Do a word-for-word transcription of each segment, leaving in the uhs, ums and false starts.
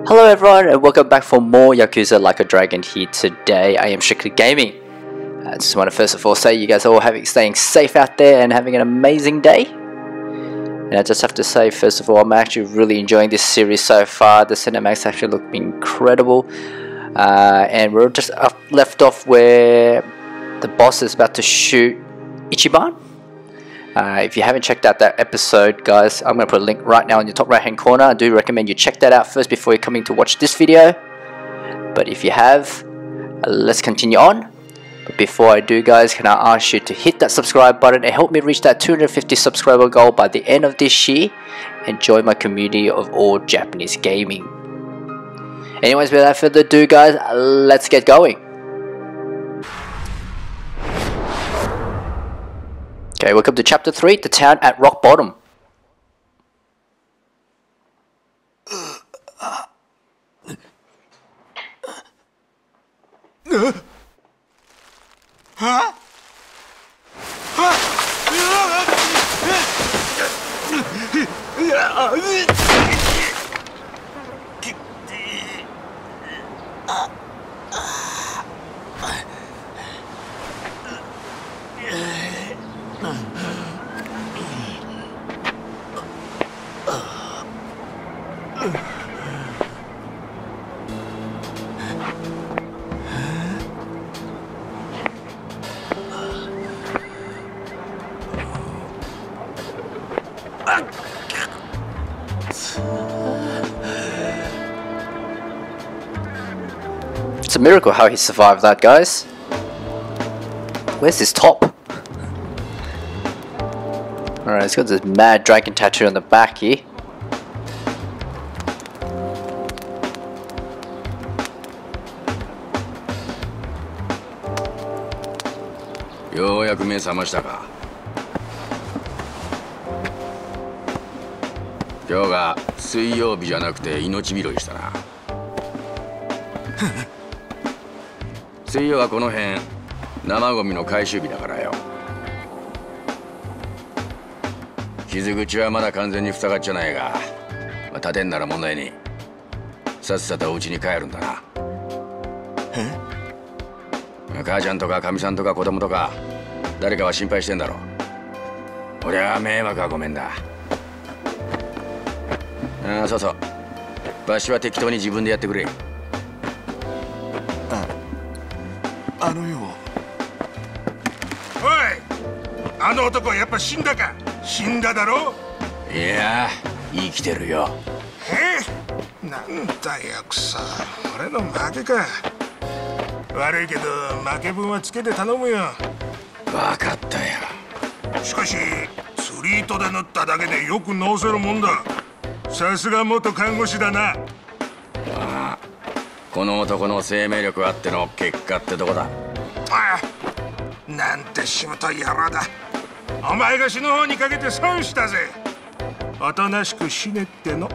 Hello everyone and welcome back for more Yakuza Like a Dragon here today. I am Strictly Gaming. I just want to first of all say you guys are all having, staying safe out there and having an amazing day. And I just have to say first of all, I'm actually really enjoying this series so far. The cinematics actually look incredible. Uh, and we're just up, left off where the boss is about to shoot Ichiban. Uh, if you haven't checked out that episode, guys, I'm going to put a link right now in the top right hand corner. I do recommend you check that out first before you're coming to watch this video. But if you have, uh, let's continue on. But before I do, guys, can I ask you to hit that subscribe button and help me reach that two hundred fifty subscriber goal by the end of this year and join my community of all Japanese gaming. Anyways, without further ado, guys, let's get going. Okay, welcome to chapter three, the town at rock bottom. Huh? It's a miracle how he survived that, guys. Where's his top? Alright, he's got this mad dragon tattoo on the back here. ようやく目覚ましたか。今日が水曜日じゃなくて命拾いしたな。水曜はこの辺生ゴミの回収日だからよ。傷口はまだ完全に塞がっちゃないが、まあ、立てんなら問題ねえ。さっさとお家に帰るんだな。え？母ちゃんとかかみさんとか子供とか誰かは心配してんだろ。俺は迷惑はごめんだ。ああ、そうそう。わしは適当に自分でやってくれ。 あ、あのよ。 おい、あの男はやっぱ死んだか。死んだだろ。 いや、生きてるよ。 え？なんだよくそ。俺の負けか。悪いけど負け分はつけて頼むよ。 分かったよ。 しかし釣り糸で縫っただけでよく治せるもんだ。さすが元看護師だな。 まあ、この男の生命力あっての結果ってとこだ。 ああ、なんてしぶとい野郎だ。お前が死ぬ方にかけて損したぜ。おとなしく死ねっての。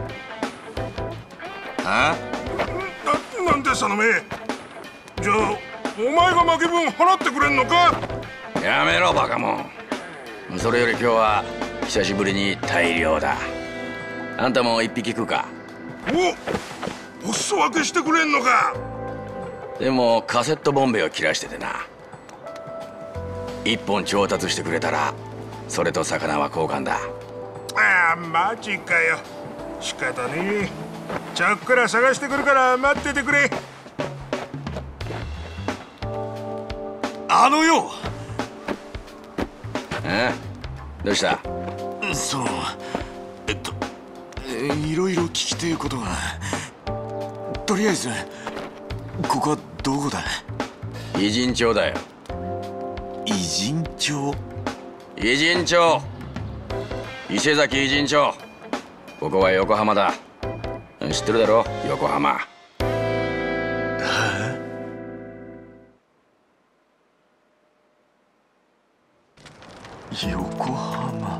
あ？ な、なんでその目。じゃあお前が負け分払ってくれんのか。 やめろバカモン。それより今日は久しぶりに大漁だ。あんたも一匹食うか。 お、お裾分けしてくれんのか。 でもカセットボンベを切らしててな。一本調達してくれたらそれと魚は交換だ。 ああ、マジかよ。仕方ねえ。ちょっくら探してくるから待っててくれ。 あのよ。 え？どうした？ そう。えっと、いろいろ聞きてえことが。とりあえず、ここはどこだ？ 偉人町だよ。 偉人町？ 偉人町。伊勢崎偉人町。ここは横浜だ。知ってるだろ、横浜。 はあ？横浜。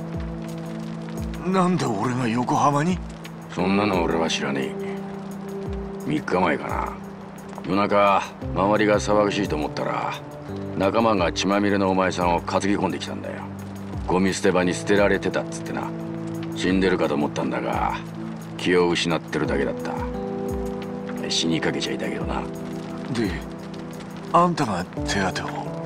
なんで俺が横浜に？ そんなの俺は知らねえ。みっかまえかな。夜中周りが騒がしいと思ったら仲間が血まみれのお前さんを担ぎ込んできたんだよ。ゴミ捨て場に捨てられてたっつってな。死んでるかと思ったんだが気を失ってるだけだった。 死にかけちゃいたけどな。 であんたが手当てを？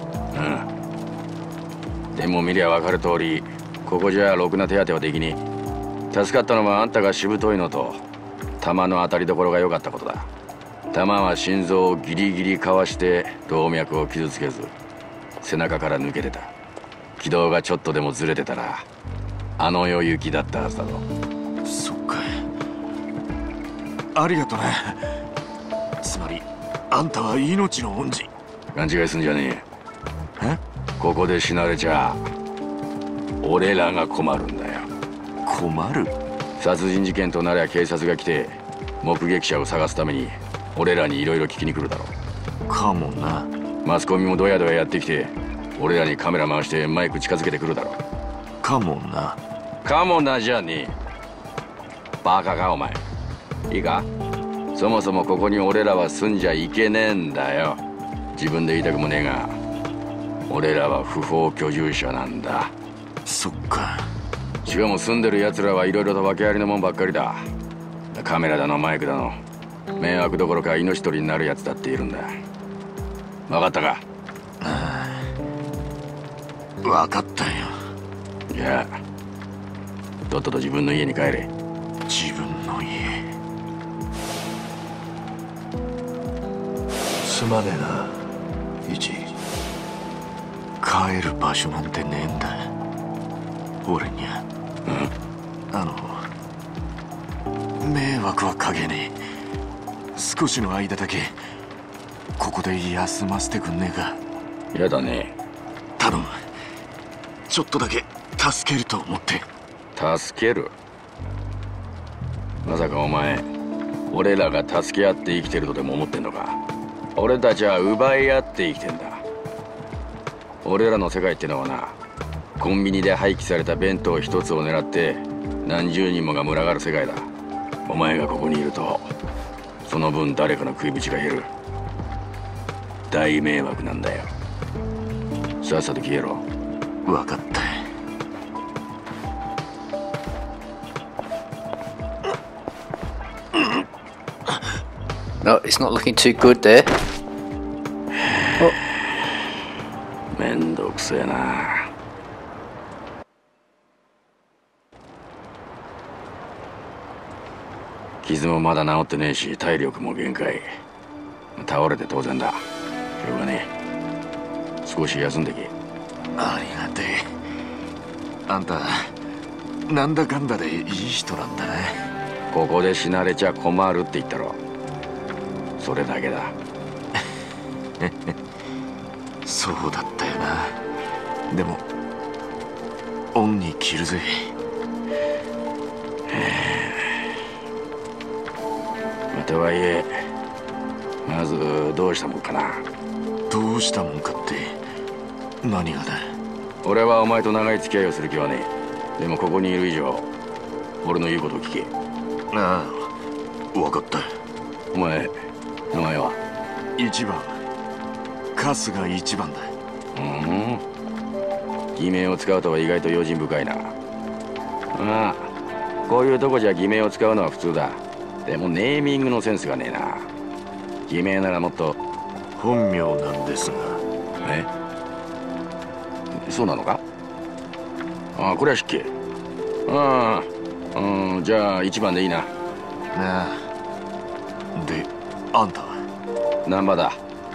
うん。でも見りゃ分かる通り、ここじゃろくな手当てはできねえ。助かったのはあんたがしぶといのと弾の当たりどころが良かったことだ。弾は心臓をギリギリかわして動脈を傷つけず背中から抜けてた。軌道がちょっとでもずれてたらあの世行きだったはずだぞ。 そっか、ありがとね。つまりあんたは命の恩人。 勘違いすんじゃねえ。 え？ ここで死なれちゃ俺らが困るんだよ。 困る？ 殺人事件となりゃ警察が来て目撃者を探すために俺らにいろいろ聞きに来るだろう。かもな。 マスコミもドヤドヤやってきて俺らにカメラ回してマイク近づけてくるだろ。 かもな。 かもなじゃねえ。バカかお前。いいか、そもそもここに俺らは住んじゃいけねえんだよ。自分で言いたくもねえが俺らは不法居住者なんだ。 そっか。 しかも住んでる奴らはいろいろと訳ありのもんばっかりだ。カメラだのマイクだの迷惑どころか命取りになるやつだっているんだ。分かったか？ ああ、分かったよ。 じゃあとっとと自分の家に帰れ。 自分の家。すまねえな、イチ。帰る場所なんてねえんだ俺にゃ。 うん、 あの迷惑はかけねえ。少しの間だけここで休ませてくんねえか？ やだね。 頼む。ちょっとだけ助けると思って。 助ける？まさかお前俺らが助け合って生きてるとでも思ってんのか？俺たちは奪い合って生きてんだ。俺らの世界ってのはな、コンビニで廃棄された弁当一つを狙って何十人もが群がる世界だ。お前がここにいるとその分誰かの食い口が減る。大迷惑なんだよ。さっさと消えろ。 分かった。 No, it's not looking too good there. Oh. めんどくせえな。傷もまだ治ってねえし体力も限界。倒れて当然だ。しょうがねえ。少し休んでけ。 ありがてえ。あんたなんだかんだでいい人なんだね。 ここで死なれちゃ困るって言ったろ。それだけだ。 そうだったよな。でも恩に着るぜ。 とはいえまずどうしたもんかな。 どうしたもんかって何がだ？ 俺はお前と長い付き合いをする気はねえ。でもここにいる以上俺の言うことを聞け。 ああ、分かった。 お前名前は？ 一番春日一番だ。 うん、偽名を使うとは意外と用心深いな。ああ、こういうとこじゃ偽名を使うのは普通だ。でもネーミングのセンスがねえな。偽名ならもっと。 本名なんですが。 え？そうなのか？ああ、これは失敬。ああ、うん、じゃあ一番でいいな。 なあ。で、あんたは？ 難波だ。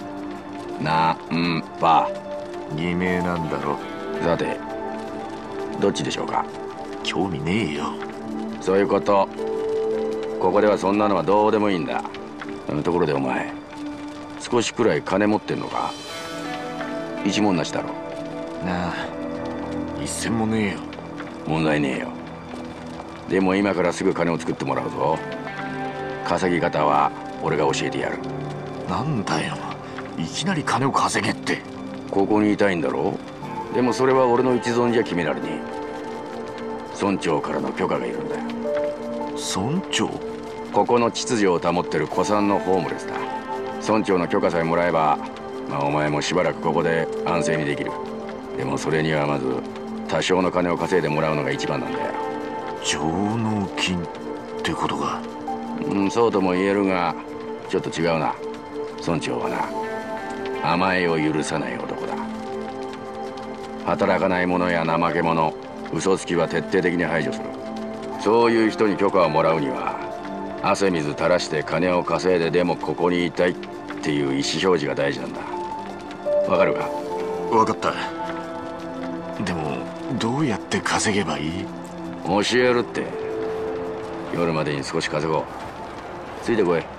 なんば。 偽名なんだろ。 さてどっちでしょうか？ 興味ねえよ。 そういうこと。ここではそんなのはどうでもいいんだ。ところでお前少しくらい金持ってんのか？一文なしだろ。 なあ、一銭もねえよ。 問題ねえよ。でも今からすぐ金を作ってもらうぞ。稼ぎ方は俺が教えてやる。 なんだよ、いきなり金を稼げって。 ここにいたいんだろう。でもそれは俺の一存じゃ決められねえ。村長からの許可がいるんだよ。 村長？ ここの秩序を保ってる古参のホームレスだ。村長の許可さえもらえば、まあお前もしばらくここで安静にできる。でもそれにはまず多少の金を稼いでもらうのが一番なんだよ。 上納金ってことか？ うん、そうとも言えるが、 ちょっと違うな。村長はな、甘えを許さない男だ。働かない者や怠け者、嘘つきは徹底的に排除する。そういう人に許可をもらうには、汗水垂らして金を稼いででもここにいたいっていう意思表示が大事なんだ。わかるか？ 分かった。でもどうやって稼げばいい？ 教えるって。夜までに少し稼ごう。ついてこい。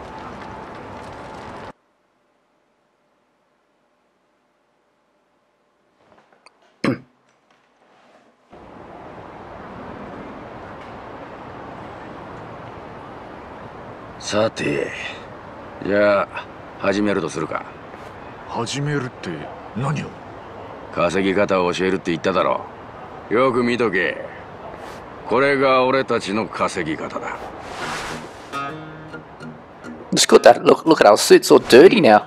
さて、じゃあ始めるとするか。 始めるって何を？ 稼ぎ方を教えるって言っただろう。よく見とけ。これが俺たちの稼ぎ方だ。 It's good that look look at our suits all dirty now.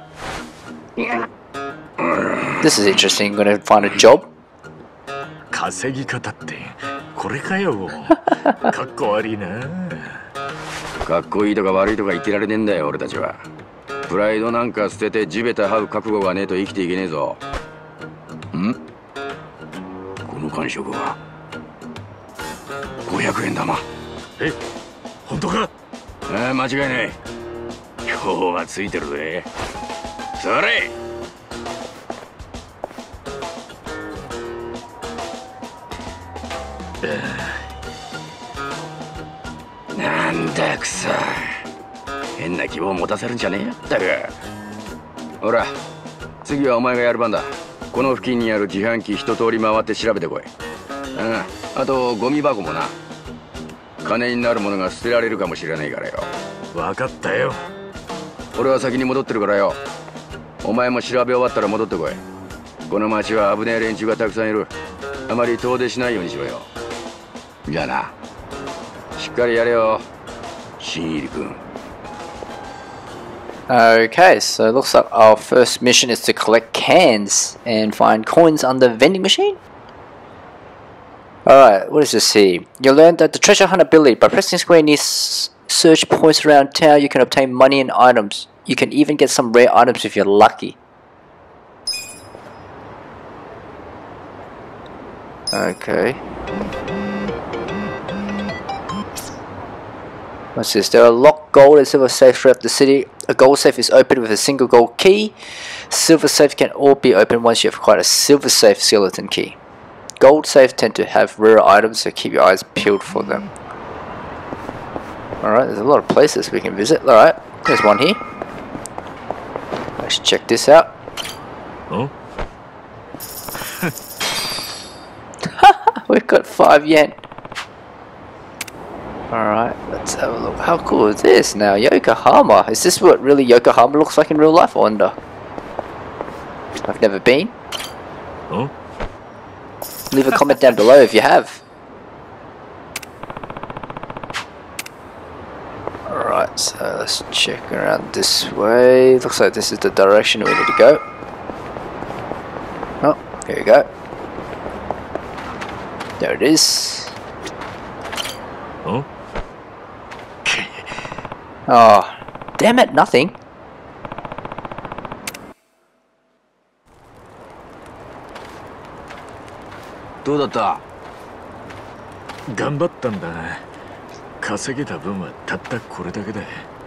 This is interesting. I'm gonna find a job. 稼ぎ方ってこれかよ。かっこ悪いな。 かっこいいとか悪いとか言ってられねえんだよ俺たちは。プライドなんか捨てて地べた這う覚悟がねえと生きていけねえぞ。ん？この感触はごひゃくえん玉。 え、本当か？ ああ、間違いない。今日はついてるぜ。それ！なんだくそ。変な希望を持たせるんじゃねえよったく。ほら、次はお前がやる番だ。この付近にある自販機一通り回って調べてこい。うん、あとゴミ箱もな。金になるものが捨てられるかもしれないからよ。 分かったよ。 俺は先に戻ってるからよ。お前も調べ終わったら戻ってこい。この町は危ねえ連中がたくさんいる。あまり遠出しないようにしろよ。じゃあな、しっかりやれよ、新入り君。 Okay, so it looks like our first mission is to collect cans and find coins on the vending machine. Alright, what is this here? You learned that the treasure hunt ability. By pressing square near search points around town, you can obtain money and items. You can even get some rare items if you're lucky. Okay. What's this? There are locked gold and silver safes throughout the city. A gold safe is opened with a single gold key. Silver safe can all be opened once you have acquired a silver safe skeleton key. Gold safes tend to have rare items, so keep your eyes peeled for them. Alright, there's a lot of places we can visit. Alright, there's one here. Let's check this out. Oh? We've got five yen. Alright, let's have a look. How cool is this now? Yokohama. Is this what really Yokohama looks like in real life? I wonder. I've never been. Oh? Leave a comment down below if you have. Alright, so let's check around this way. Looks like this is the direction we need to go. Oh, here we go. There it is. Oh? Oh, damn it, nothing. How did it? 頑張ったんだ。稼げた分はたったこれだけだ。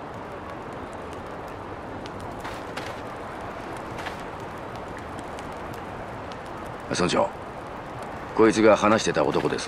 村長、こいつが話してた男です。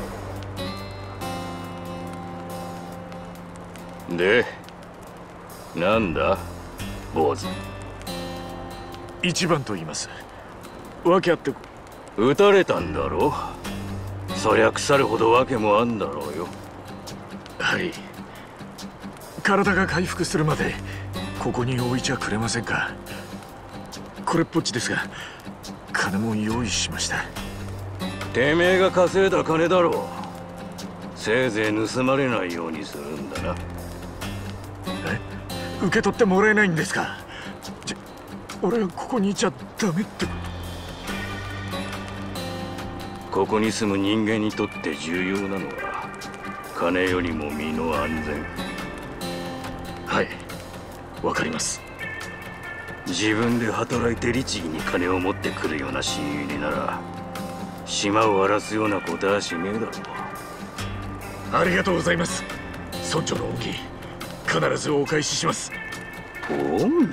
で、なんだ、坊主。 一番と言います。わけあって。 撃たれたんだろ。そりゃ腐るほど訳もあんだろうよ。 はい。体が回復するまでここに置いちゃくれませんか。これっぽっちですが、金も用意しました。 てめえが稼いだ金だろう。せいぜい盗まれないようにするんだな。 え、受け取ってもらえないんですか。じゃ、俺はここにいちゃダメって。 ここに住む人間にとって重要なのは金よりも身の安全。 はい、 わかります。 自分で働いて律儀に金を持ってくるような親友になら島を荒らすようなことはしねえだろう。 ありがとうございます。村長の恩義必ずお返しします。 恩義？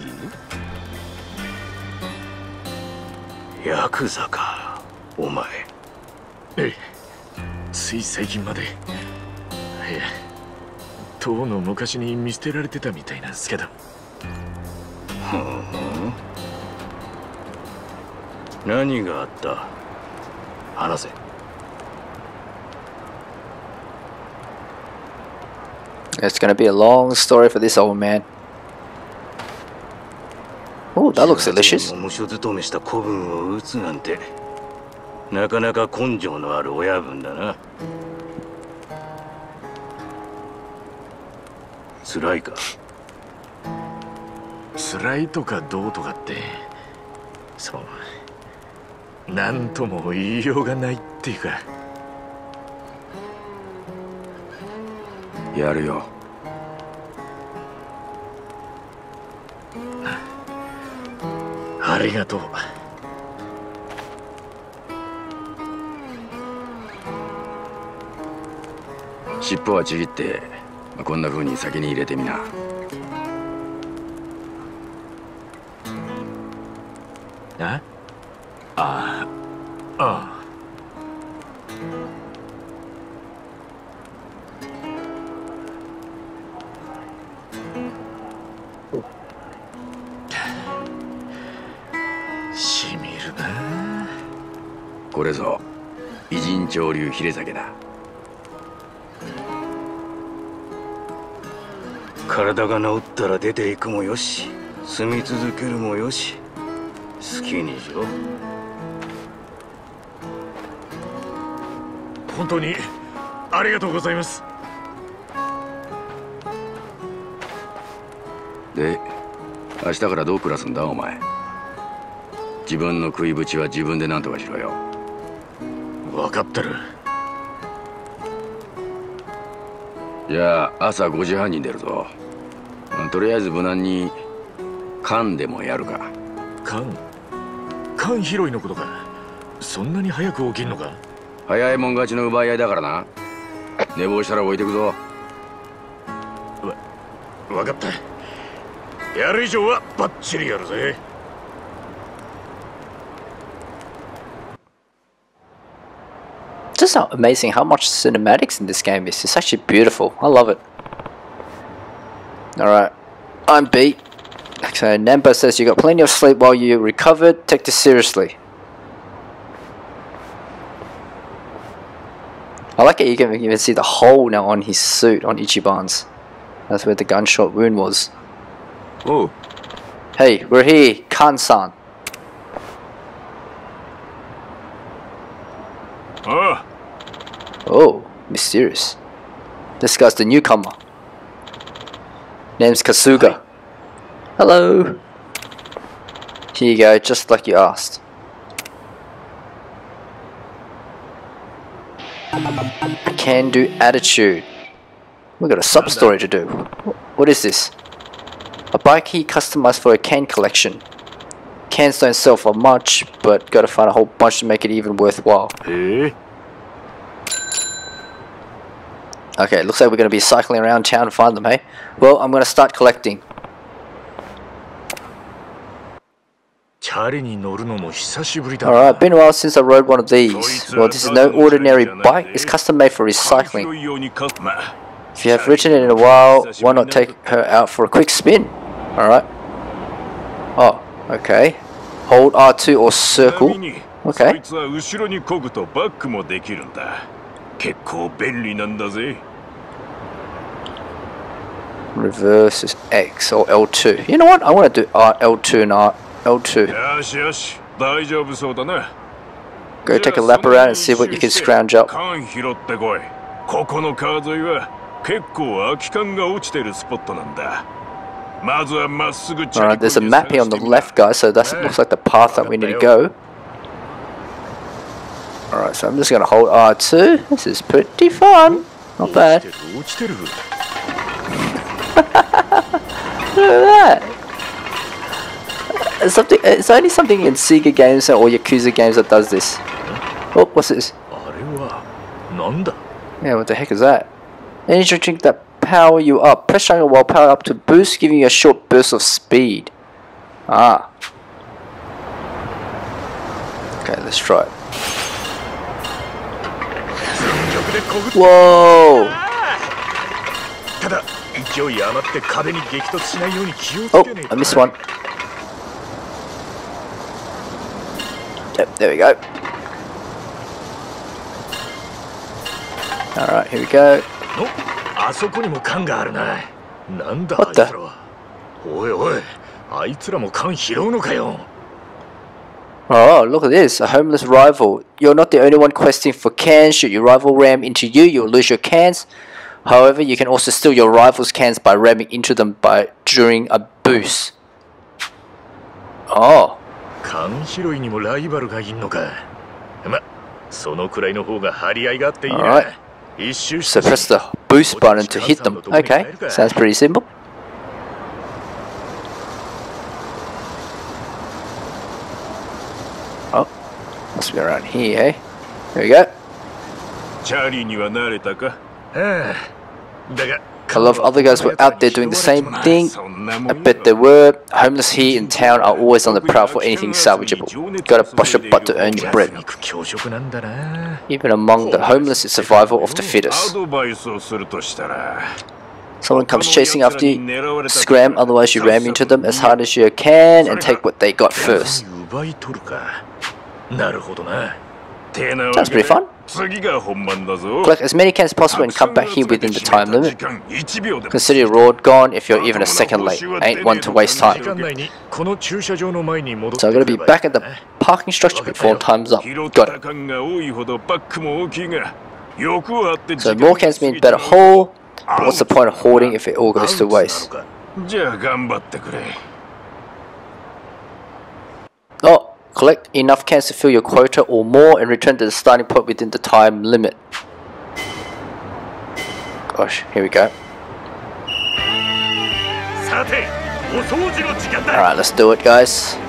ヤクザかお前。 ええ、つい最近まで。いや、とうの昔に見捨てられてたみたいなんですけど。 ふん、何があった？話せ。 It's gonna be a long story for this old man. Oh, that looks delicious. 無所勤めした子分を撃つなんてなかなか根性のある親分だな。辛いか？ 辛いとかどうとかってそうなんとも言いようがないっていうか。 やるよ。 ありがとう。 尻尾はちぎって、まあ、こんな風に先に入れてみな。 ああああしみるな。 これぞ偉人潮流ヒレ酒だ。 体が治ったら出ていくもよし、住み続けるもよし、好きにしろ。 本当にありがとうございます。 で、明日からどう暮らすんだお前。自分の食いぶちは自分で何とかしろよ。 分かってる。 じゃあ朝ごじはんに出るぞ。とりあえず無難に缶でもやるか。 缶缶拾いのことか。そんなに早く起きんのか。 早いもん勝ちの奪い合いだからな。寝坊したら置いてくぞ。 わ分かった。やる以上はバッチリやるぜ。 Just how amazing how much cinematics in this game is. It's actually beautiful. I love it. Alright, I'm beat. So Nampa says you got plenty of sleep while you recovered. Take this seriously. I like it, you can even see the hole now on his suit, on Ichiban's. That's where the gunshot wound was. Oh. Hey, we're here, Kan-san. Ah. Oh, mysterious. This guy's the newcomer. Name's Kasuga. Hello. Here you go, just like you asked. A can-do attitude. We've got a sub-story to do. What is this? A bike key customized for a can collection. Cans don't sell for much, but gotta find a whole bunch to make it even worthwhile. Eh? Okay, looks like we're gonna be cycling around town to find them, hey? Well, I'm gonna start collecting. Alright, been a while since I rode one of these. Well, this is no ordinary bike, it's custom made for recycling. If you have ridden it in a while, why not take her out for a quick spin? Alright. Oh, okay. Hold R two or circle. Okay. Reverse is X or L two. You know what? I want to do R L two and R L two. Go take a lap around and see what you can scrounge up. Alright, there's a map here on the left, guys, so that looks like the path that we need to go. Alright, so I'm just going to hold R two. This is pretty fun. Not bad. Look at that. It's something. It's only something in Sega games or Yakuza games that does this. Oh, what's this? あれはなんだ Yeah, what the heck is that? Energy drink that power you up. Press triangle while power up to boost, giving you a short burst of speed. Ah. Okay, let's try it. Whoa! ただ勢い余って壁に激突しないように気をつ Oh, けねえ I missed one. Yep, there we go. Alright, here we go. あそこにも缶があるな。なんだあ What い the? つらは。おいおい、あいつらも缶拾うのかよ。 Oh, look at this. A homeless rival. You're not the only one questing for cans. Should your rival ram into you, you'll lose your cans. However, you can also steal your rival's cans by ramming into them by during a boost. Oh. 缶拾いにもライバルがいんのか。ま、そのくらいの方が張り合いがあっていいな。 Alright. 一周し So press the boost button to hit them. Okay, sounds pretty simple. Oh, must be around here, eh? There we go. チャーリーには慣れたか。 ああ、だが A lot of other guys were out there doing the same thing. I bet they were. Homeless here in town are always on the prowl for anything salvageable. Gotta bust your butt to earn your bread. 強食なんだな。 Even among the homeless, it's survival of the ア fittest. ドバイスをするとしたら、 Someone comes chasing after you, scram, otherwise you ram into them as hard as you can and take what they got first. 奪い取るか。なるほどな。 Sounds pretty fun. 次が本番だぞ。 Collect as many cans as possible and come back here within the time limit. Consider your reward gone if you're even a second late. Ain't one to waste 時 time. 間内にこの駐車場の前に戻って So I'm く gonna れ be ばいい back at the parking structure before time's up. 拾っ Got た it. 缶が多いほどバックも大きいが、欲はあって So more cans mean better haul, but what's the point of hoarding if it all goes to waste? じゃあ頑張ってくれ。 Oh, collect enough cans to fill your quota or more and return to the starting point within the time limit. Gosh, here we go. さて、お掃除の時間だ。 Alright, let's do it, guys.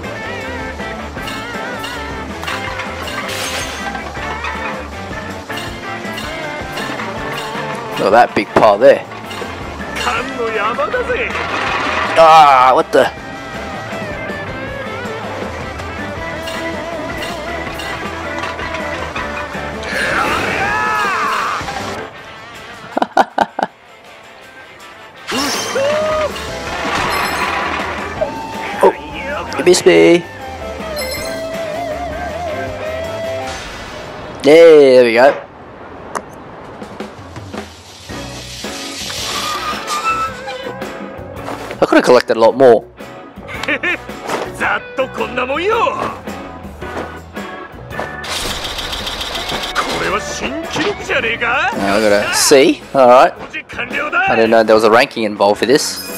Look at that big pile there. 缶の山だぜ。 Ah, what the? Oh, you missed me. Yeah, there we go. I could have collected a lot more. ざっとこんなもんよ。これは新記録じゃねえか。 Now I gotta see. Alright. 掃除完了だ。 I didn't know there was a ranking involved for this.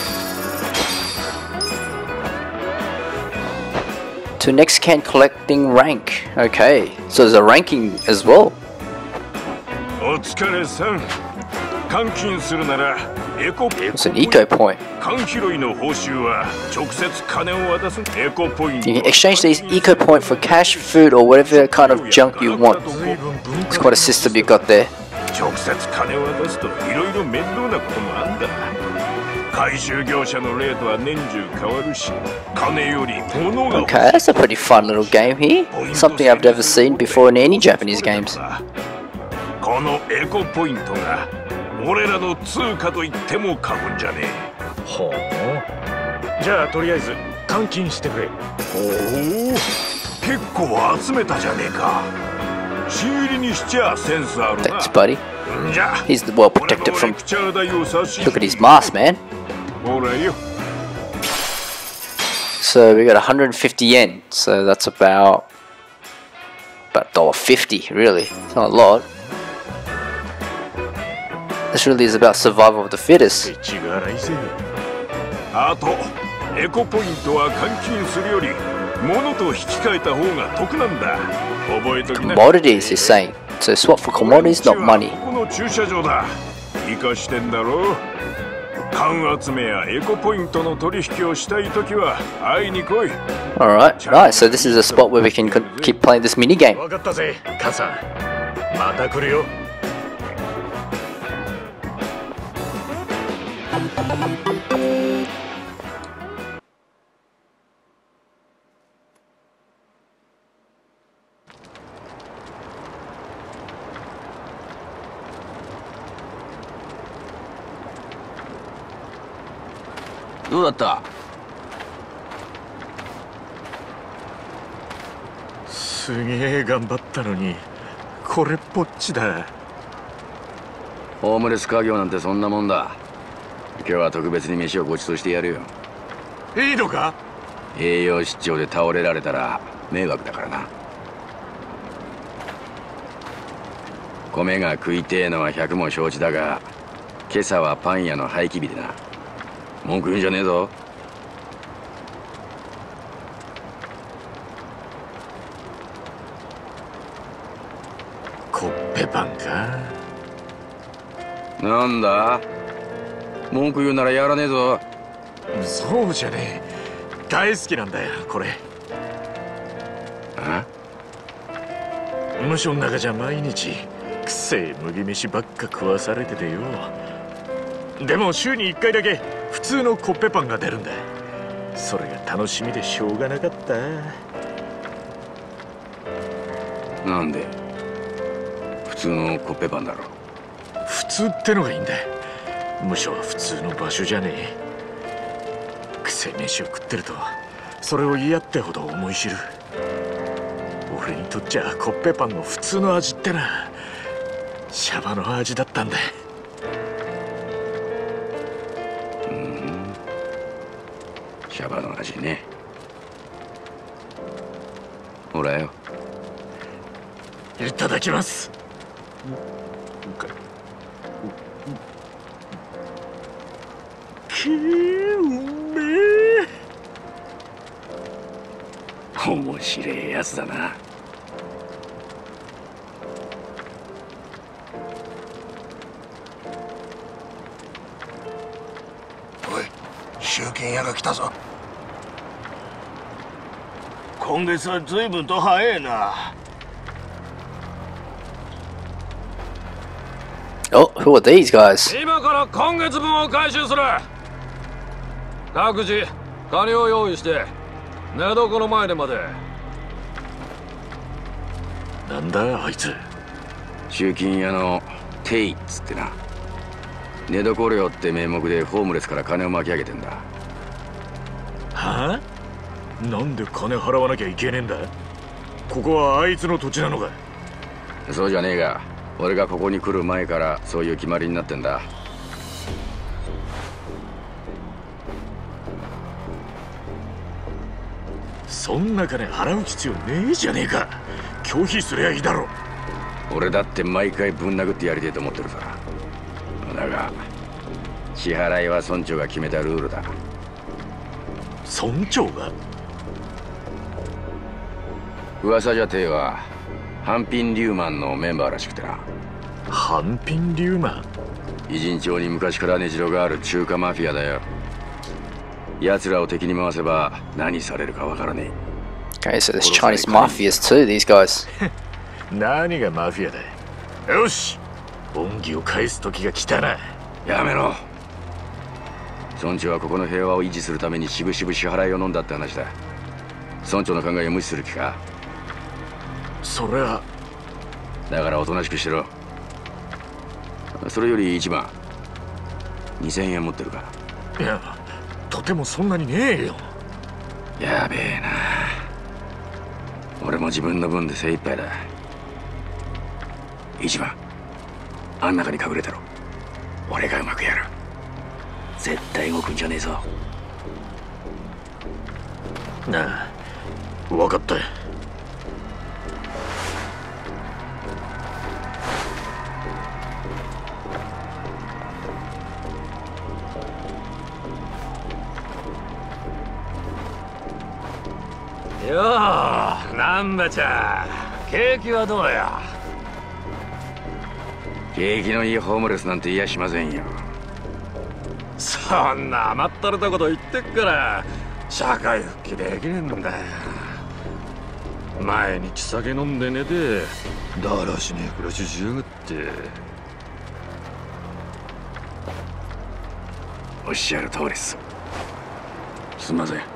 To next can collecting rank. Okay, so there's a ranking as well. お疲れさん。換金するならエコ It's an eco point. 缶拾いの報酬は直接金を渡すエコポイント。 You can exchange these eco point for cash, food, or whatever kind of junk you want. It's quite a system you got there. 直接金を渡すといろいろ面倒なこともあんだ。回収業者のレートは年中変わるし、金より物が Okay, that's a pretty fun little game here. Something I've never seen before in any Japanese games. このエコポイントが俺らの通貨と言っても過言じゃねえ。 ほう。じゃあとりあえず換金してくれ。 おお、結構集めたじゃねえか。新入りにしちゃセンスあるな。 Thanks, buddy. じゃあ He's well protected from. チャー代を差し Look at his mask, man. ほらよ。 So we got one hundred fifty yen. So that's about about one dollar fifty. Really, it's not a lot. This really is about survival of the fittest. 血が荒いぜ。 あとエコポイントは換金するより物と引き換えた方が得なんだ。覚えときな。 Commodities, he's saying. So swap for commodities, not money. ここの駐車場だ。生かしてんだろ。 缶集めやエコポイントの取引をしたいときは会いに来い。 Alright, right, so this is a spot where we can co- keep playing this mini game. 分かったぜカさん、また来るよ。 どうだった？ すげえ頑張ったのにこれっぽっちだ。 ホームレス家業なんてそんなもんだ。今日は特別に飯をごちそうしてやるよ。 いいのか？ 栄養失調で倒れられたら迷惑だからな。米が食いてえのは百も承知だが、今朝はパン屋の廃棄日でな。文句言うんじゃねえぞ。 コッペパンか。 なんだ？文句言うならやらねえぞ。 そうじゃねえ、大好きなんだよこれ。 あ？ 無所の中じゃ毎日くせえ麦飯ばっか食わされててよ。でも週にいっかいだけ普通のコッペパンが出るんだ。それが楽しみでしょうがなかった。 なんで？普通のコッペパンだろ。 普通ってのがいいんだ。無所は普通の場所じゃねえ。くせえ飯を食ってるとそれを嫌ってほど思い知る。俺にとっちゃコッペパンの普通の味ってなシャバの味だったんだ。 シャバの味ね。ほらよ。 いただきます。くーうめえ。 面白いやつだな。 おい、集金屋が来たぞ。 今月は随分と早いな。 Oh, who are these guys? 今から今月分を回収する。各自金を用意して寝床の前でまで。 なんだあいつ。 集金屋のテイっつってな。寝床料って名目でホームレスから金を巻き上げてんだ。 はあ？なんで金払わなきゃいけねえんだ。ここはあいつの土地なのか。 そうじゃねえが、俺がここに来る前からそういう決まりになってんだ。 そんな金払う必要ねえじゃねえか。拒否すりゃいいだろ。 俺だって毎回ぶん殴ってやりてえと思ってるさ。だが支払いは村長が決めたルールだ。 村長が？ 噂じゃてえはハンピン・リューマンのメンバーらしくてな。 ハンピン・リューマン？ 偉人町に昔から根城がある中華マフィアだよ。奴らを敵に回せば何されるかわからねえ。 Okay, so there's Chinese mafias too, these guys. 何がマフィアだ。よし、恩義を返す時が来たな。 やめろ。村長はここの平和を維持するためにしぶしぶ支払いを飲んだって話だ。村長の考えを無視する気か？ それはだからおとなしくしてろ。それより一番にせんえん持ってるか？ いや、とてもそんなにねえよ。 やべえな。俺も自分の分で精一杯だ。一番あん中に隠れたろ。俺がうまくやる。絶対動くんじゃねえぞ。 なあ、分かった。 よう、南波ちゃん、景気はどうや？ 景気のいいホームレスなんていやしませんよ。 そそんな甘ったれたこと言ってっから社会復帰できねえんだよ。毎日酒飲んで寝てだらしねえ暮らししやがって。 おっしゃる通りです。すんません。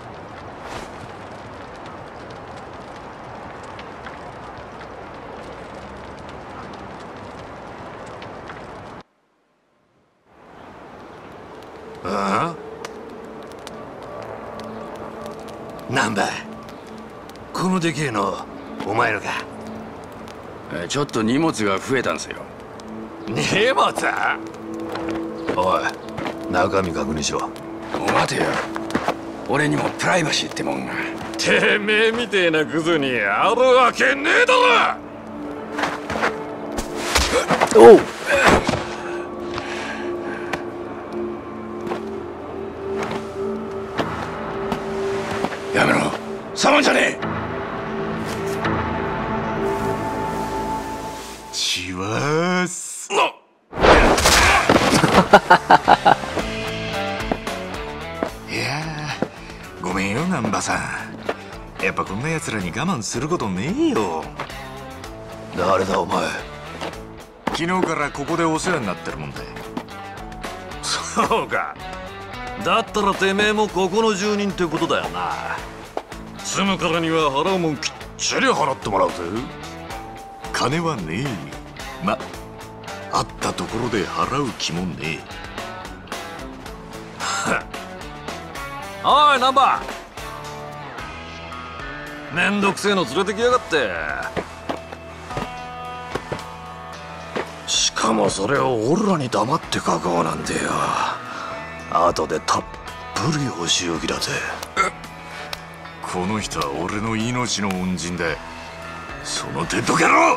ああ、なんだこのでけえのお前のか。 えちょっと荷物が増えたんですよ。 荷物？おい、中身確認しろ。 お待てよ、俺にもプライバシーってもんが。 てめえみてえなクズにあるわけねえだろ。 おう。 やめろ、触んじゃねえ。 チワース。いやー、ごめんよ難波さん。やっぱこんな奴らに我慢することねえよ。誰だお前。昨日からここでお世話になってるもんで。 そうか。だったらてめえもここの住人ってことだよな。住むからには払うもんきっちり払ってもらうぜ。 金はねえ。ま、あったところで払う気もねえ。 おいナンバー、めんどくせえの連れてきやがって。しかもそれを俺らに黙って書こうなんてよ。後でたっぷりお仕置きだぜ。 この人は俺の命の恩人だ。その手どけろ。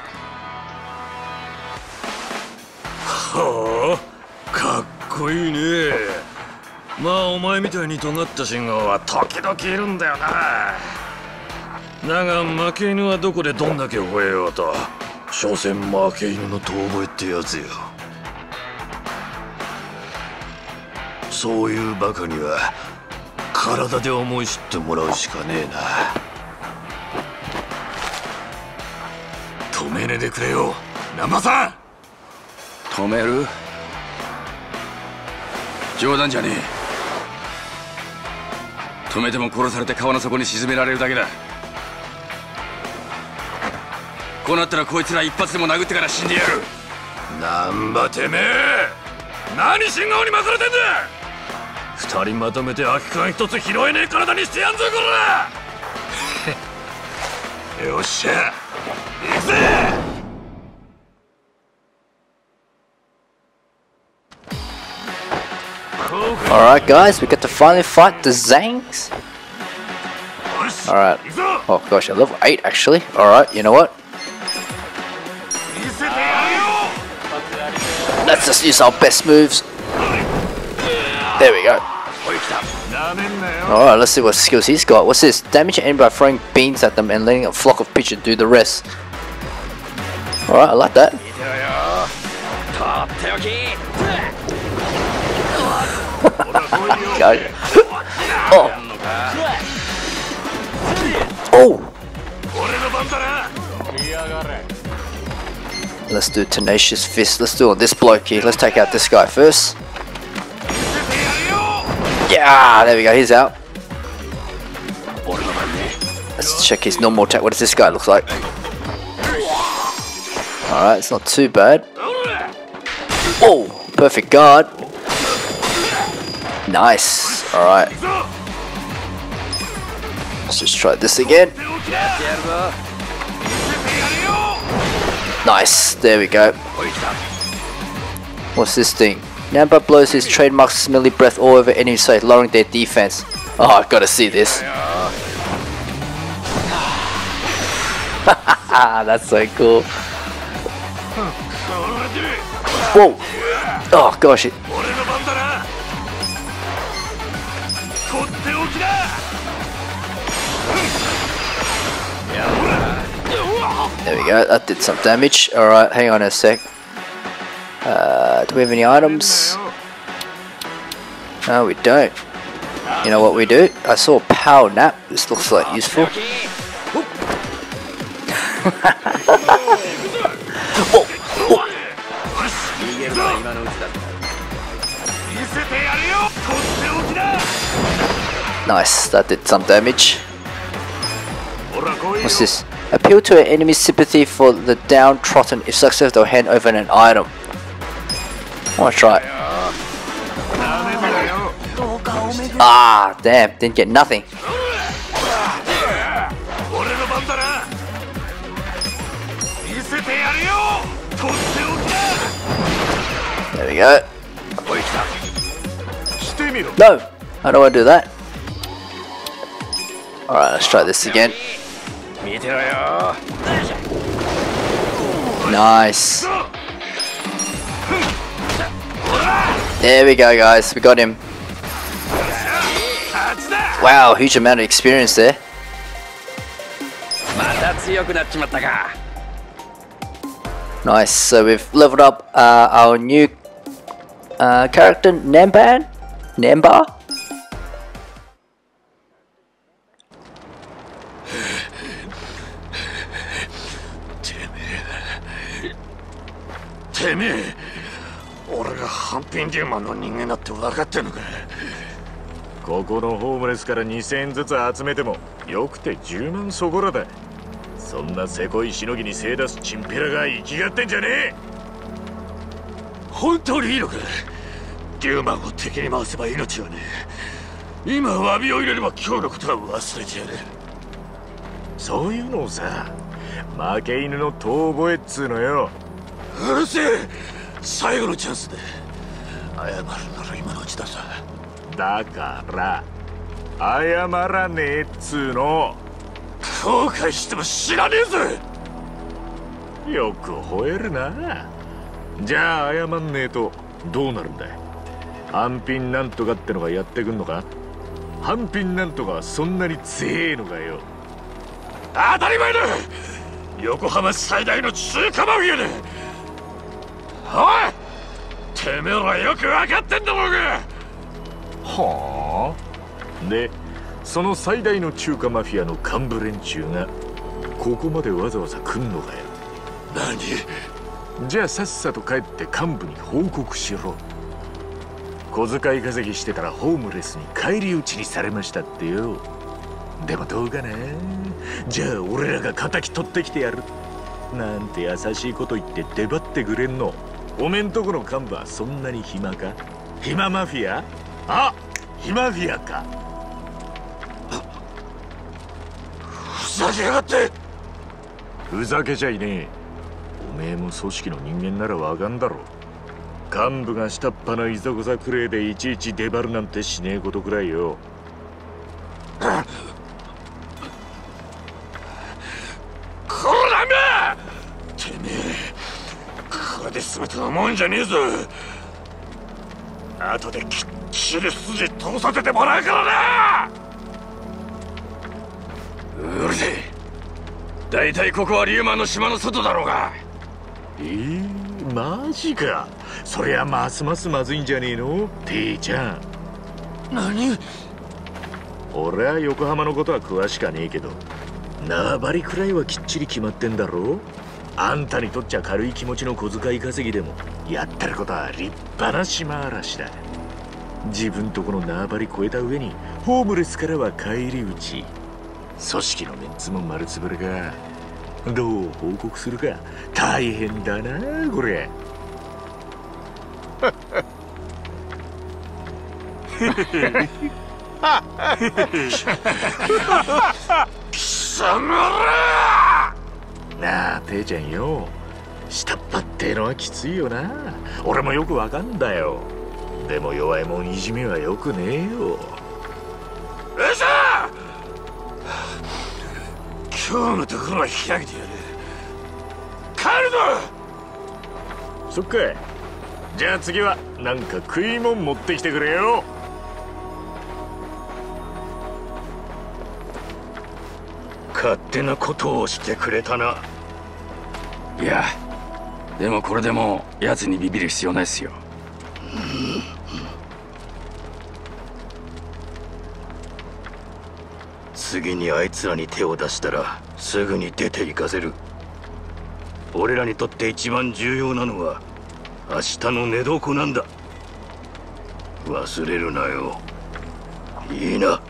はあ、かっこいいね。まあお前みたいに尖った信号は時々いるんだよな。だが負け犬はどこでどんだけ吠えようと所詮負け犬の遠吠えってやつよ。そういうバカには体で思い知ってもらうしかねえな。 止めねえでくれよ難波さん。 止める？冗談じゃねえ。止めても殺されて川の底に沈められるだけだ。こうなったらこいつら一発でも殴ってから死んでやる。 なんばてめえ、何信号に巻かれてんだ。二人まとめて空き缶一つ拾えねえ体にしてやんぞこら。 よっしゃ行くぜ。 Alright guys, we get to finally fight the Zangs. Alright. Oh gosh, at level eight actually. Alright, you know what? Let's just use our best moves. There we go. Alright, let's see what skills he's got. What's this? Damage an enemy by throwing beans at them and letting a flock of pigeons do the rest. Alright, I like that. Go. Oh. Oh. Let's do Tenacious Fist. Let's do on this bloke here. Let's take out this guy first. Yeah, there we go. He's out. Let's check his normal attack. What does this guy look like? Alright, it's not too bad. Oh, perfect guard. Nice. Alright. Let's just try this again. Nice. There we go. What's this thing? Namba blows his trademark smelly breath all over enemies, so lowering their defense. Oh, I gotta see this. That's so cool. Whoa. Oh gosh. It There we go, that did some damage. Alright, hang on a sec. Uh, do we have any items? No, we don't. You know what we do? I saw a power nap. This looks like useful. Whoa, whoa. Nice, that did some damage. What's this? Appeal to an enemy's sympathy for the downtrodden. If successful, they'll hand over an item. I wanna try it. Ah, damn, didn't get nothing. There we go. No, I don't want to do that. Alright, let's try this again. Nice. There we go, guys. We got him. Wow, huge amount of experience there. Nice. So we've leveled up uh, our new uh, character, Namban? Namba? てめえ、俺がハンピンゲーマーの人間だって分かってんのか。 ここのホームレスからにせんえんずつ集めてもよくてじゅうまんそこらだ。そんなせこいしのぎに精出すチンピラが生きがってんじゃねえ。 本当にいいのか。ゲーマーを敵に回せば命はねえ。今詫びを入れれば今日のことは忘れてやれ。 そういうのをさ、負け犬の遠吠えっつうのよ。 うるせえ、最後のチャンスで謝るなら今のうちださ。 だから謝らねえっつうの。 後悔しても知らねえぜ。 よく吠えるな。じゃあ謝んねえとどうなるんだい。半品なんとかってのがやってくんのか。半品なんとかはそんなに強えのかよ。 当たり前だ。横浜最大の中華マフィアだ。おい、てめえらよく分かってんだろうが。 はあ。でその最大の中華マフィアの幹部連中がここまでわざわざ来んのかよ。 何？ じゃあさっさと帰って幹部に報告しろ。小遣い稼ぎしてたらホームレスに返り討ちにされましたってよ。でもどうかな。じゃあ俺らが敵取ってきてやるなんて優しいこと言って出張ってくれんの。おめんとこの幹部はそんなに暇か。暇マフィア。あ、暇フィアか。 ふざけやがって。 ふざけちゃいねえ。おめえも組織の人間ならわかんだろ。幹部が下っ端のいざこざくれいでいちいち出張るなんてしねえことくらいよ。 こらめ！てめえ、これで全てのもんじゃねえぞ。後できっちり筋通させてもらうからな。うるせえ。大体ここはリューマンの島の外だろうが。 えー、マジか。そりゃますますまずいんじゃねえの、ていちゃん。 何？ 俺は横浜のことは詳しかねえけど、縄張りくらいはきっちり決まってんだろ。あんたにとっちゃ軽い気持ちの小遣い稼ぎでもやってることは立派な島嵐だ。自分とこの縄張り越えた上にホームレスからは返り討ち。組織のメンツも丸つぶれか。どう報告するか大変だなこれ。 貴様ら！ なあ、ていちゃんよ。下っ端ってのはきついよな。俺もよくわかんだよ。でも弱いもんいじめはよくねえよ。 うそ！今日のところは開けてやる。帰るぞ！ そっか。じゃあ次はなんか食いもん持ってきてくれよ。 勝手なことをしてくれたな。いや、でもこれでもう奴にビビる必要ないっすよ。 次にあいつらに手を出したらすぐに出て行かせる。俺らにとって一番重要なのは明日の寝床なんだ。忘れるなよ。いいな。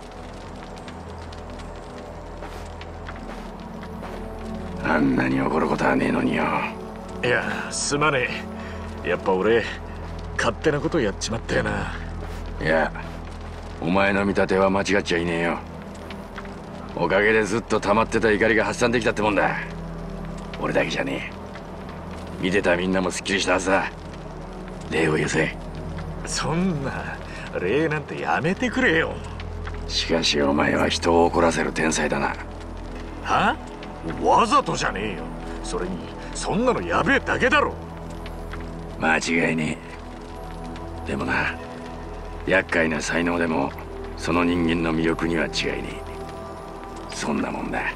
あんなに怒ることはねえのによ。 いや、すまねえ。やっぱ俺勝手なことやっちまったよな。 いや、お前の見立ては間違っちゃいねえよ。おかげでずっと溜まってた怒りが発散できたってもんだ。俺だけじゃねえ。見てたみんなもすっきりしたはずだ。礼を言うぜ。 そんな礼なんてやめてくれよ。 しかしお前は人を怒らせる天才だな。 は？わざとじゃねえよ。それにそんなのやべえだけだろ。 間違いねえ。でもな、厄介な才能でもその人間の魅力には違いねえ。そんなもんだ。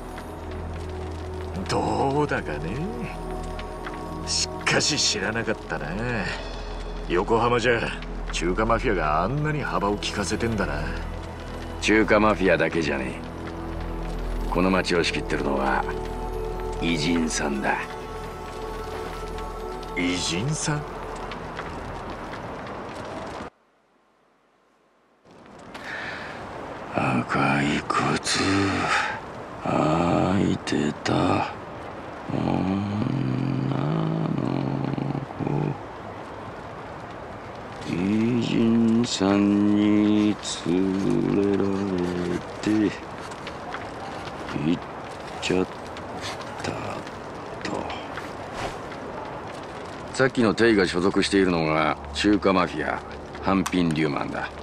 どうだかね。しかし知らなかったな。横浜じゃ中華マフィアがあんなに幅を利かせてんだな。 中華マフィアだけじゃねえ。この町を仕切ってるのは偉人さんだ。 偉人さん？ 赤い靴履いてた女の子、偉人さんに連れられて行っちゃったと。 さっきのテイが所属しているのが中華マフィアハンピン・リューマンだ。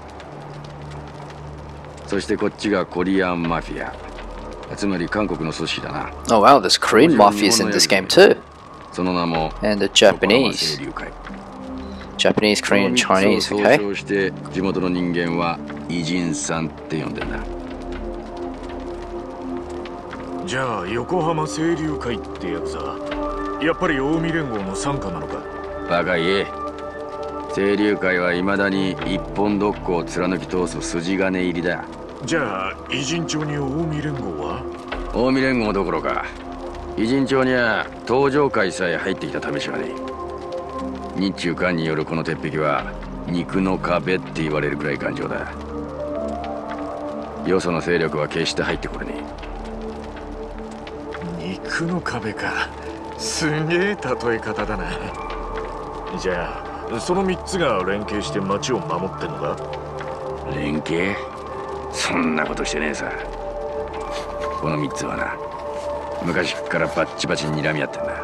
そしてこっちがコリアンマフィア、つまり韓国の組織だな。 Oh wow, there's Korean mafias in this game too. その名も And the Japanese. Japanese, Korean, Chinese, 総 okay? 称して地元の人間は偉人さんって呼んでんだ。 じゃあ横浜清流会ってやつはやっぱり近江連合の傘下なのか？ バカ言え。清流会は未だに一本独行を貫き通す筋金入りだ。 じゃあ偉人町に近江連合は？ 近江連合どころか偉人町には東上会さえ入ってきた試しはねえ。日中韓によるこの鉄壁は肉の壁って言われるくらい頑丈だ。よその勢力は決して入ってこれねえ。肉の壁か。すげえ例え方だな。じゃあそのみっつが連携して町を守ってんのか？ 連携？そんなことしてねえさ。このみっつはな、昔からバッチバチに睨み合ってんだ。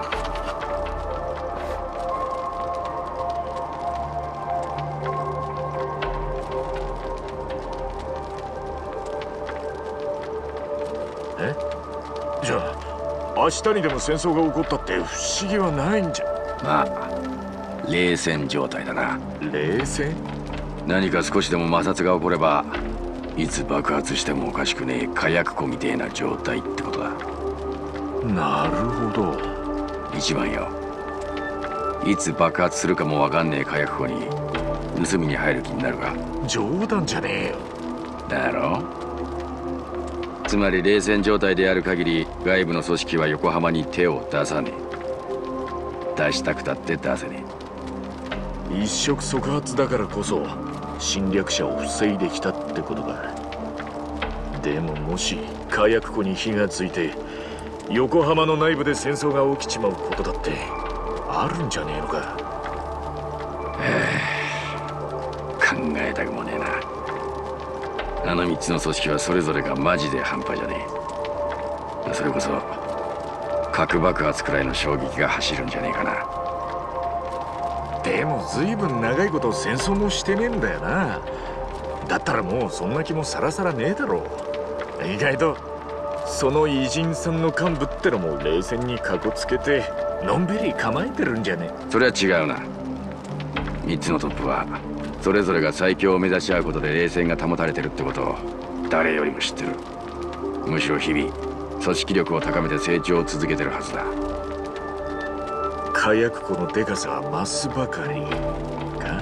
え？じゃあ明日にでも戦争が起こったって不思議はないんじゃ。 まあ冷戦状態だな。 冷戦？ 何か少しでも摩擦が起こればいつ爆発してもおかしくねえ火薬庫みてえな状態ってことだ。 なるほど。 一番よ、いつ爆発するかもわかんねえ火薬庫に盗みに入る気になるか？ 冗談じゃねえよ。 だろ？つまり冷戦状態である限り外部の組織は横浜に手を出さねえ。出したくたって出せねえ。一触即発だからこそ侵略者を防いできたってことか。でももし火薬庫に火がついて横浜の内部で戦争が起きちまうことだってあるんじゃねえのか？ 考えたくもねえな。あのみっつの組織はそれぞれがマジで半端じゃねえ。それこそ核爆発くらいの衝撃が走るんじゃねえかな。 でも随分長いこと戦争もしてねえんだよな。だったらもうそんな気もさらさらねえだろう。意外とその偉人さんの幹部ってのも冷戦にかこつけてのんびり構えてるんじゃねえ。 それは違うな。みっつのトップはそれぞれが最強を目指し合うことで冷戦が保たれてるってことを誰よりも知ってる。むしろ日々組織力を高めて成長を続けてるはずだ。 火薬庫のデカさは増すばかりか？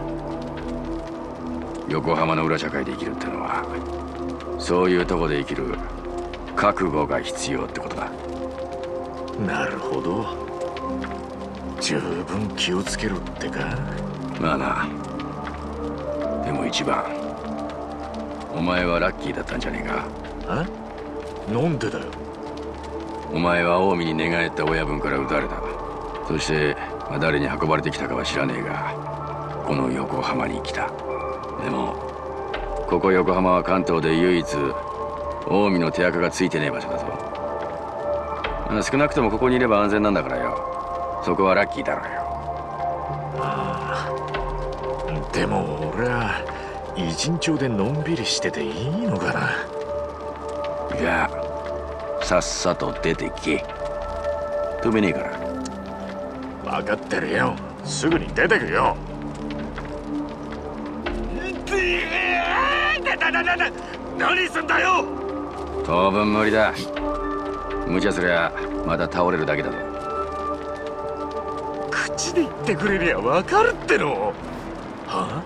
横浜の裏社会で生きるってのはそういうとこで生きる覚悟が必要ってことだ。 なるほど。十分気をつけろってか。 まあな。でも一番お前はラッキーだったんじゃねえか。 え？なんでだよ。 お前は近江に寝返った親分から撃たれた。そして、まあ、誰に運ばれてきたかは知らねえがこの横浜に来た。でもここ横浜は関東で唯一近江の手垢がついてねえ場所だぞ。まあ、少なくともここにいれば安全なんだからよ。そこはラッキーだろうよ。 ああ、でも俺は偉人帳でのんびりしてていいのかな。 じゃあさっさと出てけ。止めねえから。 分かってるよ。すぐに出てくよ。何すんだよ。 当分無理だ。無茶すりゃまた倒れるだけだぞ。 口で言ってくれりゃ分かるっての。は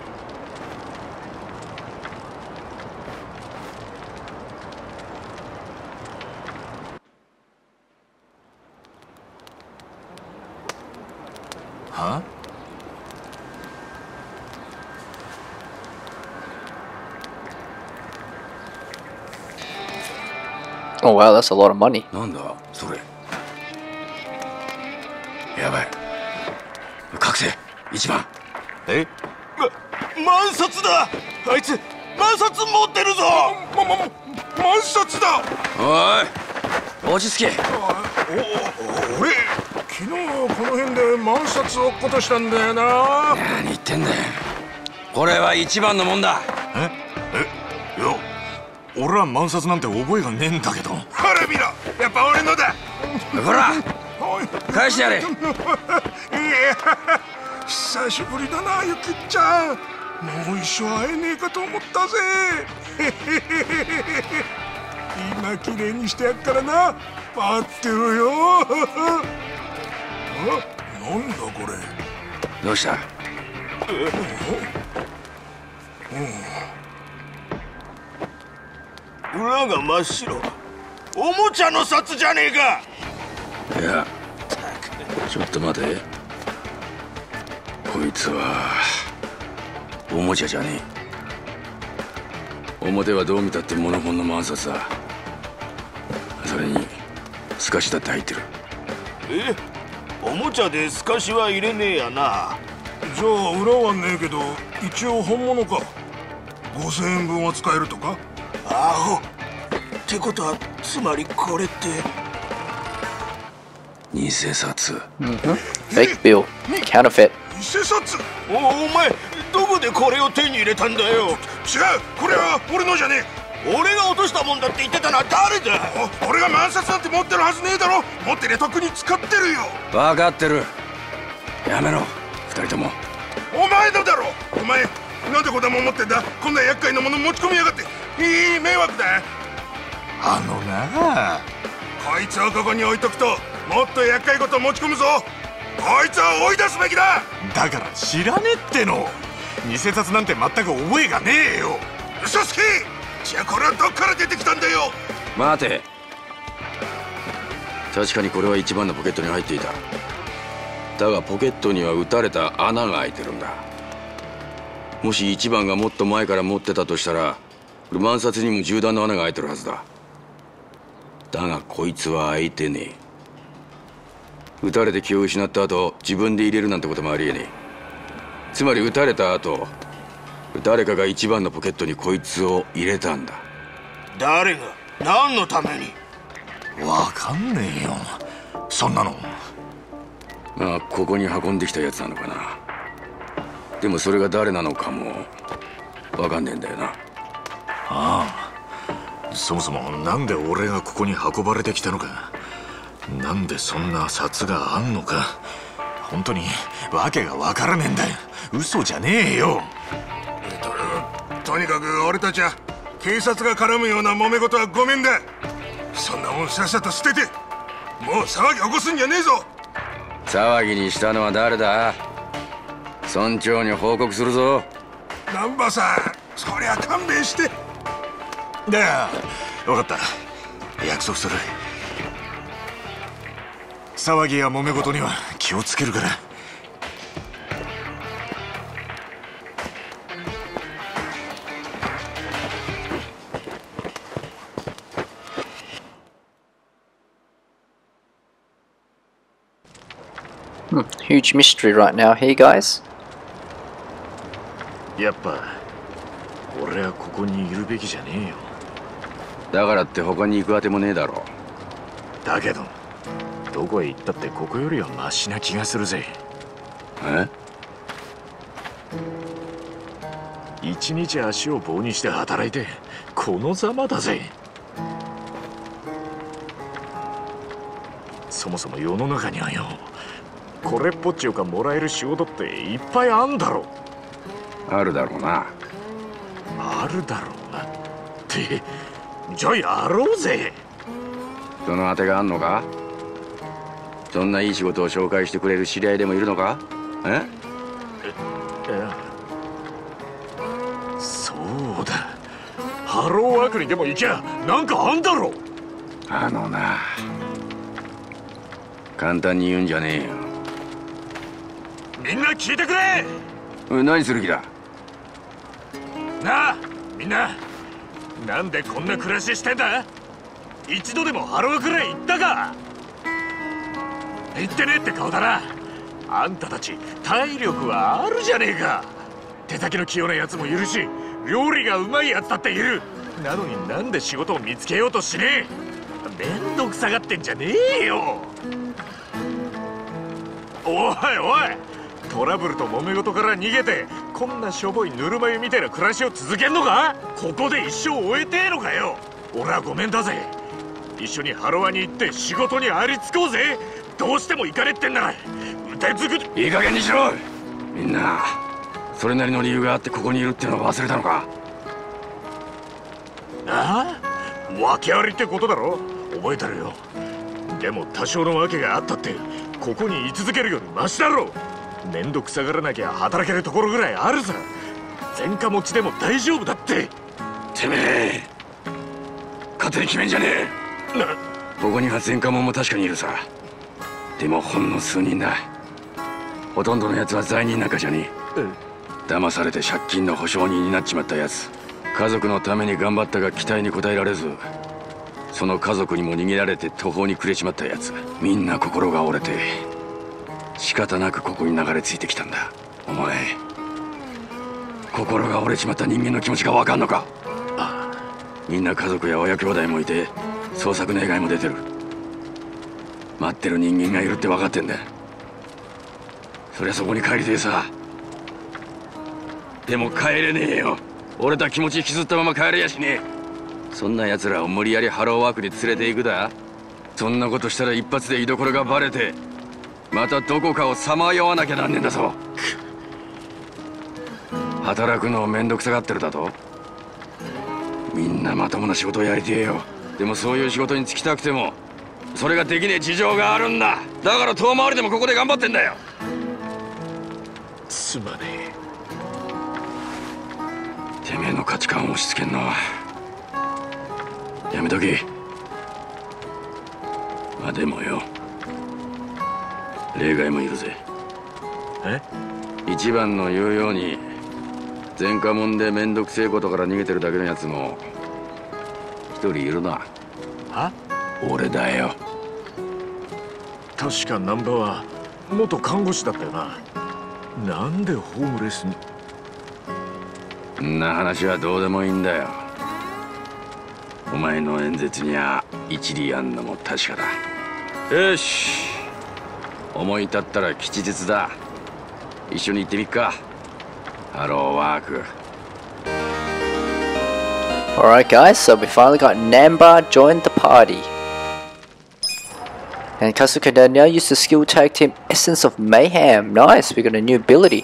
あは Oh wow, that's a lot of money. なんだそれ。やばい。覚醒一番。 え？ま、万札だ。あいつ万札持ってるぞ。ま、ま、万札だ。 おい落ち着け。 お、俺昨日この辺で万札落っことしたんだよな。 何言ってんだよ。これは一番のもんだ。 え？え？いや俺は万札なんて覚えがねえんだけど。ほら見ろ、やっぱ俺のだ。 ほら返してやれ。いや久しぶりだな、ゆきちゃん。もう一生会えねえかと思ったぜ。今きれいにしてやっからな。待ってろよ。あ、なんだこれ。 どうした。 裏が真っ白。おもちゃの札じゃねえか。 いやちょっと待て。こいつはおもちゃじゃねえ。表はどう見たってモノホンの万札だ。それに透かしだって入ってる。 え、おもちゃで透かしは入れねえやな。じゃあ裏はねえけど一応本物か。ごせんえんぶんは使えるとか。アホってことはつまりこれって偽札。 Fake bill. Counterfeit. 偽札。お, お前どこでこれを手に入れたんだよ。違う、これは俺のじゃねえ。俺が落としたもんだって言ってたのは誰だ。お俺が万札なんて持ってるはずねえだろ。持ってりゃとっくに使ってるよ。 分かってる。やめろ二人とも。 お前のだろ。お前なんでこんなもん持ってんだ。こんな厄介なもの持ち込みやがって。いい迷惑だ。あのなあ、こいつをここに置いとくともっと厄介事持ち込むぞ。こいつは追い出すべきだ。だから知らねえっての。偽札なんて全く覚えがねえよ。嘘つき。じゃあこれはどっから出てきたんだよ。 待て。確かにこれは一番のポケットに入っていた。だがポケットには撃たれた穴が開いてるんだ。もし一番がもっと前から持ってたとしたら万札にも銃弾の穴が開いてるはずだ。だがこいつは開いてねえ。撃たれて気を失った後自分で入れるなんてこともありえねえ。つまり撃たれた後誰かが一番のポケットにこいつを入れたんだ。 誰が何のために。わかんねえよそんなの。 まあここに運んできたやつなのかな。でもそれが誰なのかもわかんねえんだよな。 ああ、そもそもなんで俺がここに運ばれてきたのか、なんでそんな札があんのか、本当に訳がわからねえんだよ。嘘じゃねえよ。と, とにかく俺たちは警察が絡むような揉め事はごめんだ。そんなもんさっさと捨ててもう騒ぎ起こすんじゃねえぞ。 騒ぎにしたのは誰だ。村長に報告するぞ。 南波さん、そりゃ勘弁して。 だよ、分かった。 約束する。騒ぎや揉め事には気をつけるから。 Hmm, huge mystery right now here, guys. やっぱ俺はここにいるべきじゃねえよ。 だからって他に行くあてもねえだろ。 だけどどこへ行ったってここよりはマシな気がするぜ。 え？ 一日足を棒にして働いてこのざまだぜ。そもそも世の中にはよ、これっぽっちよかもらえる仕事っていっぱいあんだろ。 あるだろうな。 あるだろうなって、じゃあやろうぜ。 そのあてがあんのか？そんないい仕事を紹介してくれる知り合いでもいるのか？え？ ええ、そうだ、ハローワークにでも行きゃなんかあんだろ。 あのな、簡単に言うんじゃねえよ。 みんな聞いてくれ。 何する気だ？ なあみんな、なんでこんな暮らししてんだ？一度でもハローくらい行ったか？行ってねえって顔だな。あんたたち体力はあるじゃねえか。手先の器用なやつもいるし、料理がうまいやつだっている。なのになんで仕事を見つけようとしねえ。めんどくさがってんじゃねえよ。おいおい、トラブルと揉め事から逃げてこんなしょぼいぬるま湯みたいな暮らしを続けんのか？ここで一生終えてえのかよ。俺はごめんだぜ。一緒にハロワに行って仕事にありつこうぜ。どうしても行かれってんなら腕ずく。 いい加減にしろ。みんなそれなりの理由があってここにいるってのを忘れたのか？ ああ、訳ありってことだろ。覚えてるよ。でも多少の訳があったってここに居続けるよりマシだろ。めんどくさがらなきゃ働けるところぐらいあるさ。前科持ちでも大丈夫だって。 てめえ勝手に決めんじゃねえ。 なここには前科者も確かにいるさ。でもほんの数人だ。ほとんどのやつは罪人なんかじゃねえ。騙されて借金の保証人になっちまったやつ。家族のために頑張ったが期待に応えられず、その家族にも逃げられて途方に暮れちまったやつ。みんな心が折れて仕方なくここに流れ着いてきたんだ。お前心が折れちまった人間の気持ちが分かんのか？ああ、みんな家族や親兄弟もいて捜索願いも出てる。待ってる人間がいるって分かってんだ。そりゃそこに帰りてえさ。でも帰れねえよ。折れた気持ち引きずったまま帰れやしねえ。そんな奴らを無理やりハローワークに連れて行くだ。そんなことしたら一発で居所がバレてまたどこかをさまよわなきゃなんねえんだぞ。働くのをめんどくさがってるだと？みんなまともな仕事をやりてえよ。でもそういう仕事に就きたくてもそれができねえ事情があるんだ。だから遠回りでもここで頑張ってんだよ。 すまねえ。 てめえの価値観を押し付けんのはやめとけ。まあでもよ、例外もいるぜ。 え？ 一番の言うように前科者でめんどくせえことから逃げてるだけのやつも一人いるな。 は？ 俺だよ。 確か難波は元看護師だったよな。なんでホームレスに？ んな話はどうでもいいんだよ。お前の演説には一理あんのも確かだ。よし、思い立ったら吉日だ。一緒に行ってみっか。ハローワーク。 Alright guys, so we finally got Namba joined the party. And Kasuke can now use the skill tag team Essence of Mayhem. Nice, we got a new ability.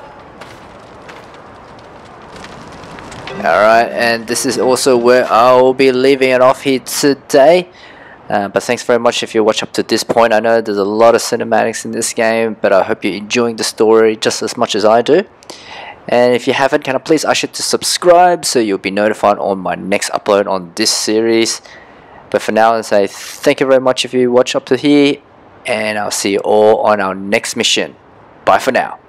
Alright, and this is also where I will be leaving it off here today. Uh, but thanks very much if you watch up to this point. I know there's a lot of cinematics in this game, but I hope you're enjoying the story just as much as I do. And if you haven't, can I please ask you to subscribe so you'll be notified on my next upload on this series. But for now, I say thank you very much if you watch up to here, and I'll see you all on our next mission. Bye for now.